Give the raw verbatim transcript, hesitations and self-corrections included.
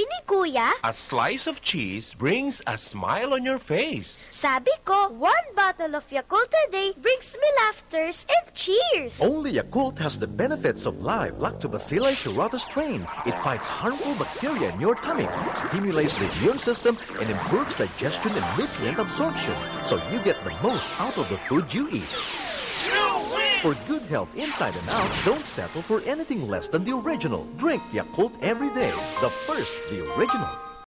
sabi ni Kuya? A slice of cheese brings a smile on your face. Sabi ko, one bottle of Yakult a day brings me laughters and cheers. Only Yakult has the benefits of live Lactobacillus cerotis strain. It fights harmful bacteria in your tummy, stimulates the immune system, and improves digestion and nutrient absorption, so you get the most out of the food you eat. For good health inside and out, don't settle for anything less than the original. Drink Yakult every day. The first, the original.